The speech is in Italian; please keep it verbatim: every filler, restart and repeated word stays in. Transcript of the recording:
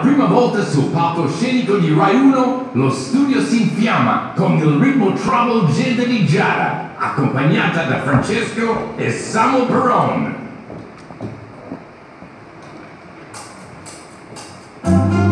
prima volta sul palcoscenico di Rai uno, lo studio si infiamma con il ritmo trouble gente di Giada, accompagnata da Francesco e Samuel Peron.